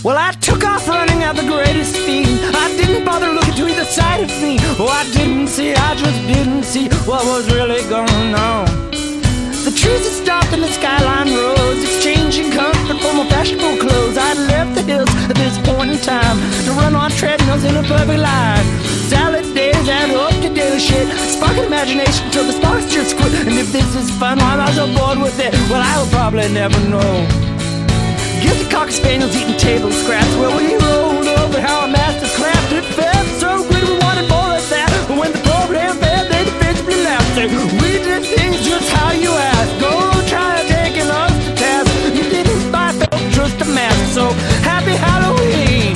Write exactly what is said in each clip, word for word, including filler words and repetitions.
Well, I took off running at the greatest speed. I didn't bother looking to either side of me. Oh, I didn't see, I just didn't see what was really going on. The trees had stopped and the skyline rose, exchanging comfort for more fashionable clothes. I'd left the hills at this point in time to run on treadmills in a perfect line. Salad days and up-to-date shit, sparking imagination till the sparks just quit. And if this is fun, why am I so bored with it? Well, I'll probably never know. Guilty cocker spaniels eating table scraps. Well, we rolled over how our masters craft. It felt so good, we wanted more of that. But when the program failed, they defensively laughed. We did things just how you asked. Go try taking us to task. You didn't buy felt just a mask. So happy Halloween.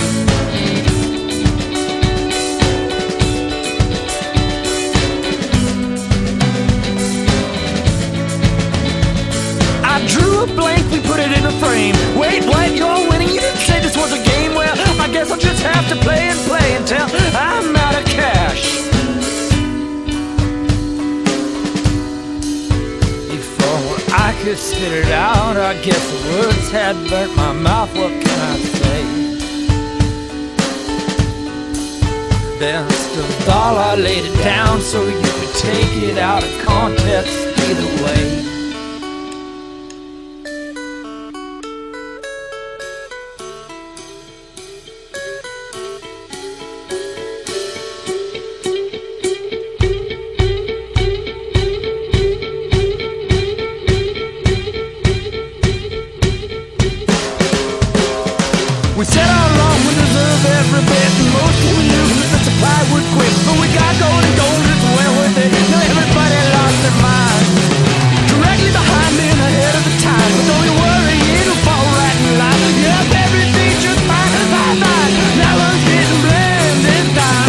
I drew a blank, we put it in a frame. Wait, what? You're winning? You didn't say this was a game? Well, I guess I'll just have to play and play until I'm out of cash. Before I could spit it out, I guess the words had burnt my mouth. What can I say? Best of all, I laid it down so you could take it out of context either way. We said all along we deserve every bit, and most we knew that the supply would quit. But we got gold and gold, it's well worth it. Now everybody lost their mind. Directly behind me and ahead of the time. But don't you worry, it'll fall right in line. Yep, everything's just fine, fine, fine. Now I'm getting blamed this time.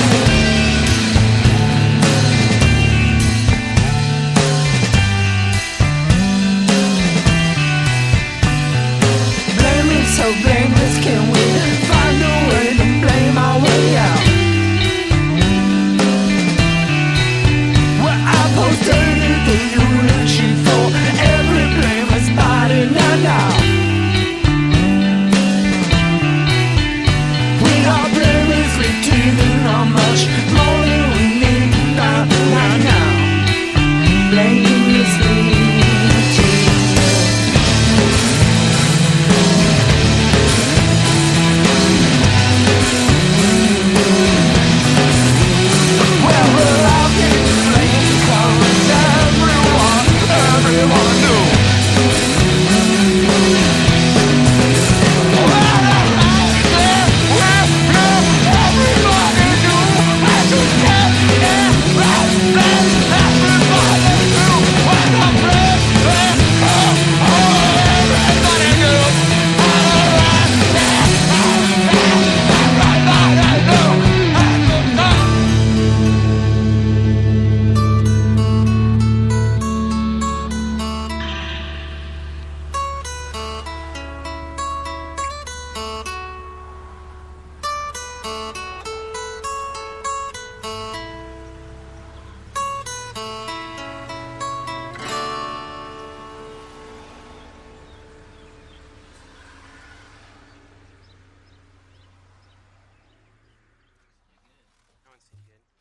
Blaming, so blameless, can we find a way to blame our way out? Well, I post anything you reaching for. Every blameless body now, now. We are blamelessly teething on much more than we need now, now, now. Blamelessly teething. That one seemed good.